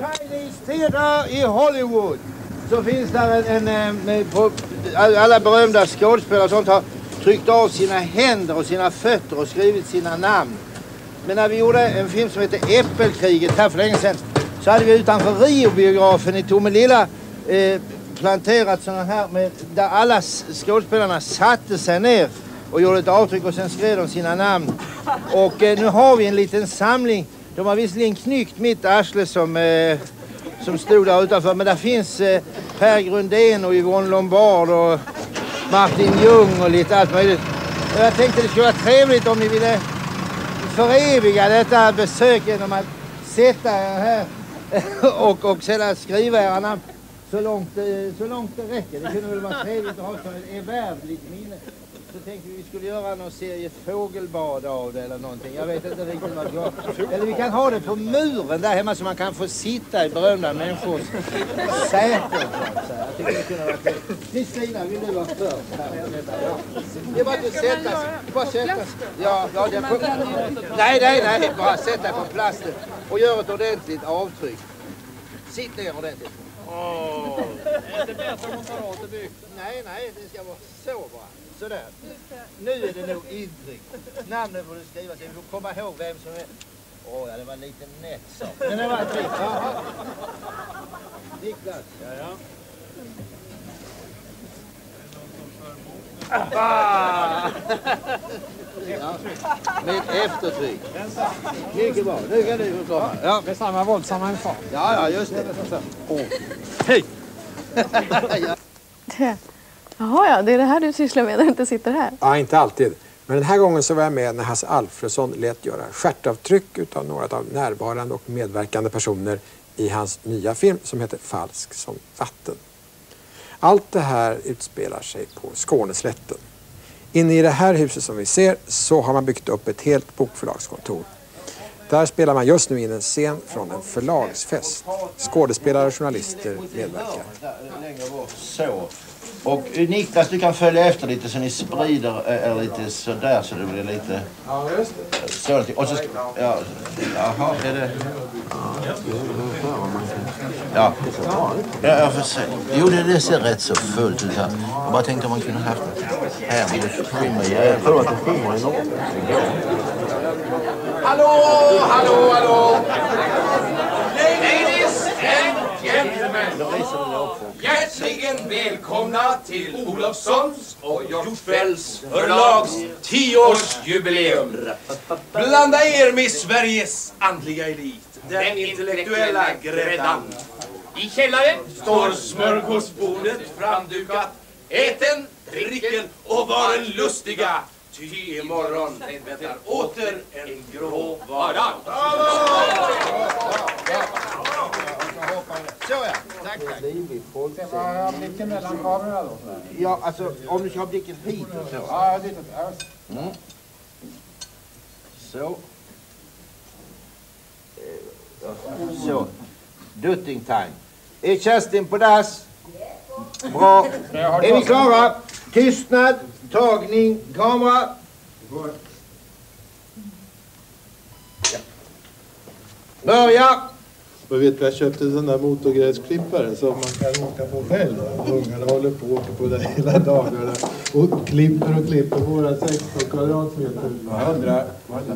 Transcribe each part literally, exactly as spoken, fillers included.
Chinese Theater i Hollywood så finns där en, en med, på, alla berömda skådespelare och sånt har tryckt av sina händer och sina fötter och skrivit sina namn. Men när vi gjorde en film som heter Äppelkriget här för länge sedan så hade vi utanför Rio-biografen i Tomelilla eh, planterat sådana här med, där alla skådespelarna satte sig ner och gjorde ett avtryck och sen skrev de sina namn. Och eh, nu har vi en liten samling. De har visserligen knyckt mitt arsle som, eh, som stod där utanför. Men där finns eh, Per Grundén och Yvonne Lombard och Martin Ljung och lite allt möjligt. Och jag tänkte det skulle vara trevligt om ni ville föreviga detta besök genom att sätta er här och, och sedan skriva era namn så långt, så långt det räcker. Det kunde väl vara trevligt att ha som ett ervärvligt minne. Så tänkte vi vi skulle göra någon serie fågelbad av det eller någonting. Jag vet inte riktigt vad det var. Eller vi kan ha det på muren där hemma så man kan få sitta i berömda människors säten. Jag tycker det kunde vara trevligt. Kristina, vill du vara först? Det är bara att sätta sig. Bara sätta sig. Ja, ja, det är på... Nej, nej, nej. Bara sätta på plasten och gör ett ordentligt avtryck. Sitt ner ordentligt. Åh. Är det bättre om man tar av det byggt? Nej, nej, det ska vara så bara. Sådär. Nu är det nog intryck. Namnet får du skriva så vi får komma ihåg vem som är... Åh, ja, det var lite nätt så. Men det var ett trick. Jaha. Niklas. Ja, ja. Ah! Ja, med eftertryck. Mycket bra. Nu kan du få komma. Ja. Med samma våldsamma emfas. Ja, ja, just det. Oh. Hej! Jaha, ja, det är det här du sysslar med när du inte sitter här. Ja, inte alltid. Men den här gången så var jag med när Hasse Alfredson lät göra stjärtavtryck utav några av närvarande och medverkande personer i hans nya film som heter Falsk som vatten. Allt det här utspelar sig på Skåneslätten. Inne i det här huset som vi ser så har man byggt upp ett helt bokförlagskontor. Där spelar man just nu in en scen från en förlagsfest. Skådespelare och journalister medverkar. Så. Och Niklas, du kan följa efter lite så ni sprider er lite så där så det blir lite... Ja, just det. Så, och så... Ja, jaha, är det... Ja. Ja, jag får se. Jo, det, det ser rätt så fullt ut här. Jag bara tänkte om man kunde haft det här. Vill det skymma? Jag tror att det skymmer enormt. Hallå, hallå, hallå! Ladies and gentlemen! Hjärtligen välkomna till Olofssons och Hjortfeldts förlags tioårsjubileum. Blanda er med Sveriges andliga elit, den, den intellektuella gräddan. I källaren står smörgåsbordet framdukat. Äten, dricken och varen lustiga. Ty imorgon väntar åter en grå vardag. Så ja, tack, tack. Ska man ha blicken mellan kamerorna då? Ja, alltså om du ska ha blicken hit och så. Ja, dit och mm. Så. Så. Dutting time. Är Kerstin på dass? Bra. Är vi klara? Tystnad, tagning, kamera. Ja. Börja! Jag vet, jag köpte en sån där motorgräsklippare som man kan åka på själv. Ungarna håller på och åker på det hela dagarna. Och klipper och klipper våra sexton kvadratmeter. Jag undrar...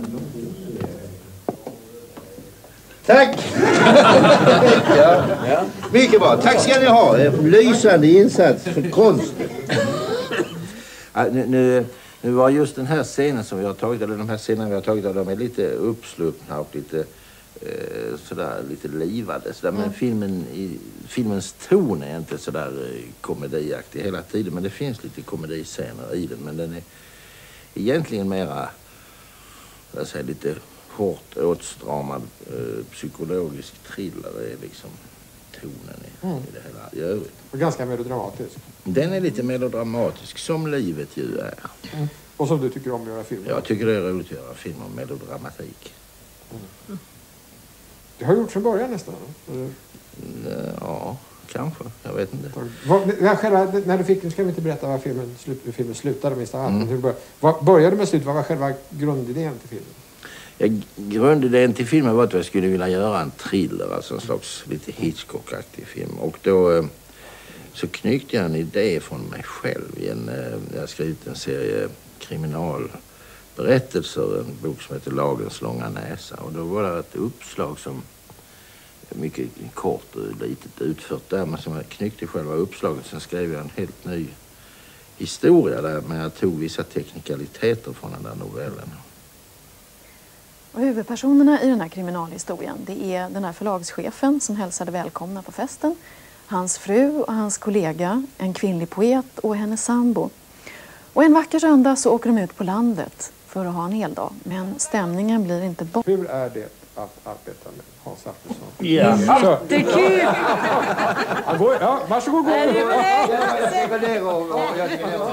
Tack! Ja. Ja. Mycket bra. Tack ska ni ha. Lysande insats för konsten. Ja, nu, nu, nu var just den här scenen som vi har tagit, eller de här scenerna vi har tagit, de är lite uppsluppna och lite eh, sådär, lite livade. Sådär. Men mm. filmen, i, filmens ton är inte sådär eh, komediaktig hela tiden, men det finns lite komediscener i den. Men den är egentligen mera, jag säger, lite hårt åtstramad eh, psykologisk thriller är liksom tonen i, mm. i det hela i övrigt. Och ganska melodramatisk. Den är lite melodramatisk, som livet ju är. Mm. Och som du tycker om att göra film? Jag tycker det är roligt att göra film om melodramatik. Mm. Det har gjort från början nästan? Eller? Ja, kanske. Jag vet inte. Vad, själva, när du fick, nu ska vi inte berätta vad filmen, slut, filmen slutade minst av allt. Mm. Bör, vad, började med slut? Vad var själva grundidén till filmen? Jag, grundidén till filmen var att jag skulle vilja göra en thriller, alltså en slags lite Hitchcock-aktig film. Och då så knyckte jag en idé från mig själv. I en, jag har skrivit en serie kriminalberättelser, en bok som heter Lagens långa näsa. Och då var det ett uppslag som mycket kort och litet utfört där, men som jag knyckte själva uppslaget. Sen skrev jag en helt ny historia där, men jag tog vissa teknikaliteter från den där novellen. Och huvudpersonerna i den här kriminalhistorien, det är den här förlagschefen som hälsade välkomna på festen, hans fru och hans kollega, en kvinnlig poet och hennes sambo. Och en vacker söndag så åker de ut på landet för att ha en hel dag, men stämningen blir inte bort. Hur är det att arbeta med Hans Alfredsson? Ja. Jättekul! Ja, varsågod, gå. Jag går ner och jag ska ner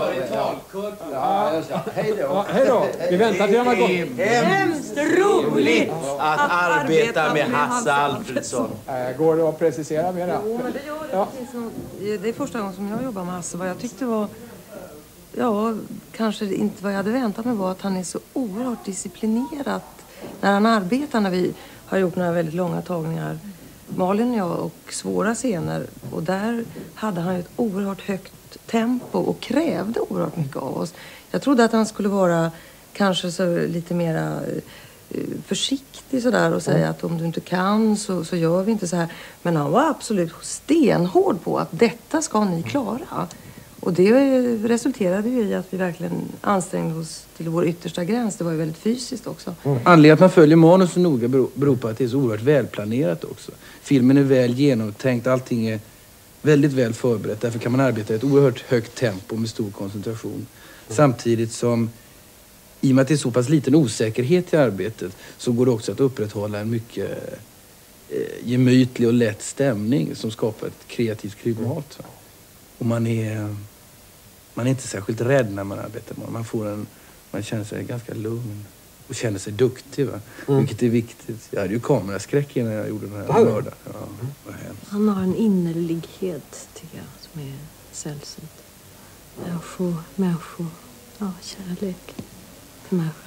och hej då. Hej då. Vi väntar till han har gått. Hemskt roligt att arbeta med Hasse Alfredsson. Går det att precisera mer? Jo, men det gör det. Ja. Det är första gången som jag jobbar med Hasse. Vad jag tyckte var, ja, kanske inte vad jag hade väntat mig var att han är så oerhört disciplinerad när han arbetar. När vi har gjort några väldigt långa tagningar, Malin och jag, och svåra scener. Och där hade han ju ett oerhört högt tempo och krävde oerhört mycket av oss. Jag trodde att han skulle vara kanske så lite mera försiktig sådär och säga att om du inte kan så, så gör vi inte så här. Men han var absolut stenhård på att detta ska ni klara. Och det resulterade ju i att vi verkligen ansträngde oss till vår yttersta gräns. Det var ju väldigt fysiskt också. Mm. Anledningen att man följer manus så noga beror, beror på att det är så oerhört välplanerat också. Filmen är väl genomtänkt, allting är väldigt väl förberett. Därför kan man arbeta i ett oerhört högt tempo med stor koncentration. Mm. Samtidigt som, i och med att det är så pass liten osäkerhet i arbetet, så går det också att upprätthålla en mycket eh, gemytlig och lätt stämning som skapar ett kreativt klimat. Mm. Och man är... Man är inte särskilt rädd när man arbetar med. Man får en, man känner sig ganska lugn och känner sig duktig, va? Mm. Vilket är viktigt. Jag hade ju kameraskräck innan jag gjorde den här mördaren. Ja, vad hemskt. Han har en innerlighet, tycker jag, som är sällsynt. Människor, människor, ja, kärlek till människan.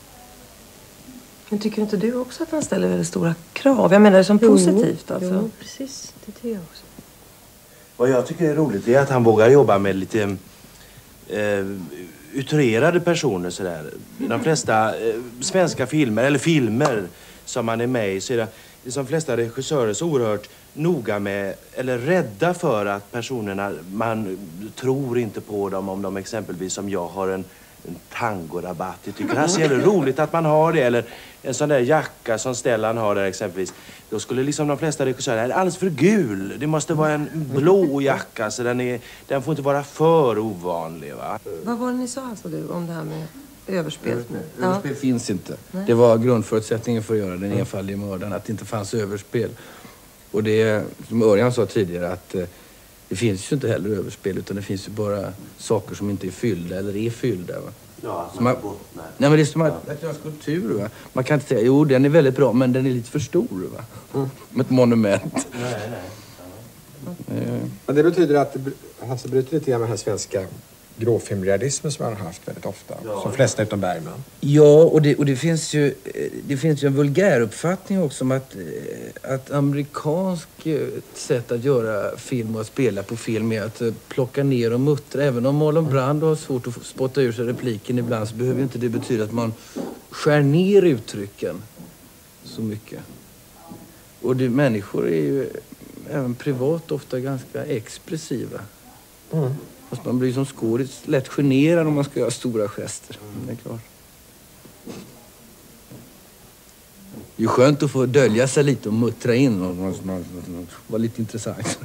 Men tycker inte du också att han ställer väldigt stora krav? Jag menar det som jo, positivt alltså. Jo, precis. Det tycker jag också. Vad jag tycker är roligt är att han vågar jobba med lite eh, utrerade personer sådär. De flesta eh, svenska filmer, eller filmer som man är med i, så är det, det är som flesta regissörer så oerhört noga med, eller rädda för att personerna, man tror inte på dem om de exempelvis, som jag har en en tangorabatt. Jag tycker det är roligt att man har det. Eller en sån där jacka som Stellan har där exempelvis. Då skulle liksom de flesta regissörer, den är alldeles för gul. Det måste vara en blå jacka, så den, är, den får inte vara för ovanlig, va? Vad var det ni sa alltså du om det här med överspel? Överspel, överspel ja. finns inte. Nej. Det var grundförutsättningen för att göra den enfaldiga mördaren, att det inte fanns överspel. Och det, som Örjan sa tidigare, att det finns ju inte heller överspel, utan det finns ju bara saker som inte är fyllda eller är fyllda, va? Ja, man, man, nej, men det är som att, att göra en skulptur, va? Man kan inte säga, jo den är väldigt bra, men den är lite för stor, va? Mm. Som ett monument. Nej, nej. Ja. Mm. Men det betyder att Hasse bryter lite grann med den här svenska gråfilmrealismen som han har haft väldigt ofta. Ja. Som flesta utom Bergman. Ja, och det, och det finns ju det finns ju en vulgär uppfattning också om att, att amerikansk sätt att göra film och att spela på film är att plocka ner och muttra. Även om Marlon Brando har svårt att spotta ur sig repliken ibland, så behöver inte det betyda att man skär ner uttrycken så mycket. Och det, människor är ju även privat ofta ganska expressiva. Mm. Fast man blir som skådis lätt generad om man ska göra stora gester. Mm. Det är klart. Det är skönt att få dölja sig lite och muttra in. Och var lite intressant.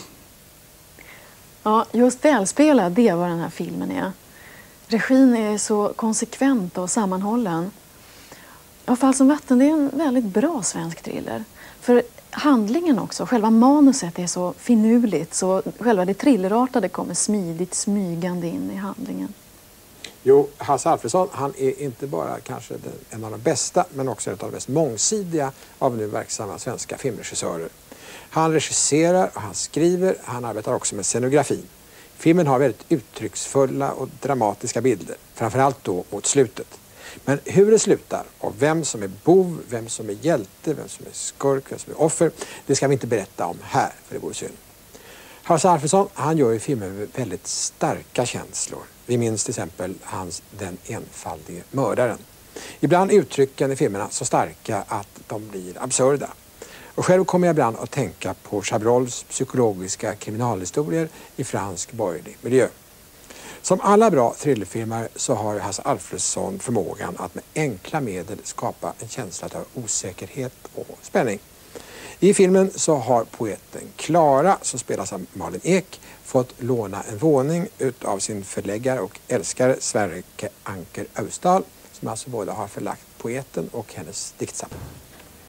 Ja, just välspelad, det är vad den här filmen är. Regin är så konsekvent och sammanhållen. Ja, Fall som vatten, det är en väldigt bra svensk thriller. För handlingen också, själva manuset är så finurligt, så själva det thrillerartade kommer smidigt smygande in i handlingen. Jo, Hasse Alfredsson, han är inte bara kanske den, en av de bästa, men också en av de mest mångsidiga av nu verksamma svenska filmregissörer. Han regisserar och han skriver, han arbetar också med scenografi. Filmen har väldigt uttrycksfulla och dramatiska bilder, framförallt då mot slutet. Men hur det slutar och vem som är bov, vem som är hjälte, vem som är skurk, vem som är offer, det ska vi inte berätta om här, för det vore synd. Hasse Alfredson, han gör ju filmer med väldigt starka känslor. Vi minns till exempel hans Den enfaldige mördaren. Ibland är uttrycken i filmerna så starka att de blir absurda. Och själv kommer jag ibland att tänka på Chabrols psykologiska kriminalhistorier i fransk borgerlig miljö. Som alla bra thrillerfilmer så har Hasse Alfredson förmågan att med enkla medel skapa en känsla av osäkerhet och spänning. I filmen så har poeten Klara, som spelas av Malin Ek, fått låna en våning av sin förläggare och älskare Sverker Anker Austdal, som alltså både har förlagt poeten och hennes diktsamling.